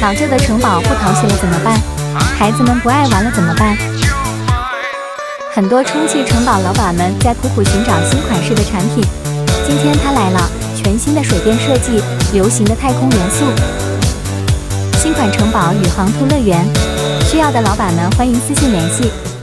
老旧的城堡不讨喜了怎么办？孩子们不爱玩了怎么办？很多充气城堡老板们在苦苦寻找新款式的产品，今天它来了，全新的水电设计，流行的太空元素，新款城堡宇航兔乐园，需要的老板们欢迎私信联系。